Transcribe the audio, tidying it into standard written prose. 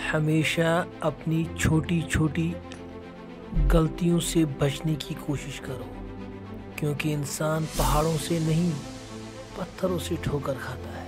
हमेशा अपनी छोटी छोटी गलतियों से बचने की कोशिश करो, क्योंकि इंसान पहाड़ों से नहीं पत्थरों से ठोकर खाता है।